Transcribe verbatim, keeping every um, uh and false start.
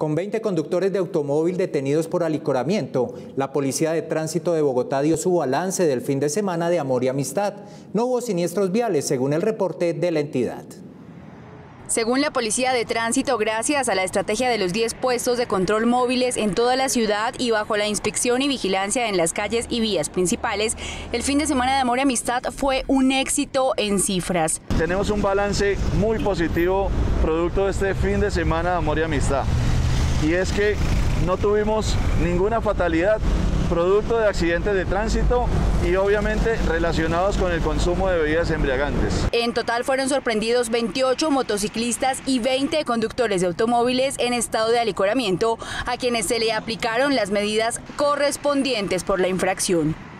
Con veinte conductores de automóvil detenidos por alicoramiento, la Policía de Tránsito de Bogotá dio su balance del fin de semana de amor y amistad. No hubo siniestros viales, según el reporte de la entidad. Según la Policía de Tránsito, gracias a la estrategia de los diez puestos de control móviles en toda la ciudad y bajo la inspección y vigilancia en las calles y vías principales, el fin de semana de amor y amistad fue un éxito en cifras. Tenemos un balance muy positivo producto de este fin de semana de amor y amistad. Y es que no tuvimos ninguna fatalidad producto de accidentes de tránsito y obviamente relacionados con el consumo de bebidas embriagantes. En total fueron sorprendidos veintiocho motociclistas y veinte conductores de automóviles en estado de alicoramiento, a quienes se le aplicaron las medidas correspondientes por la infracción.